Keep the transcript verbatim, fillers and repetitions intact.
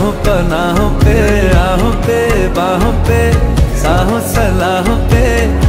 राहों पनाहों पे, राहों पे बाहों पे, साहों सलाहों पे।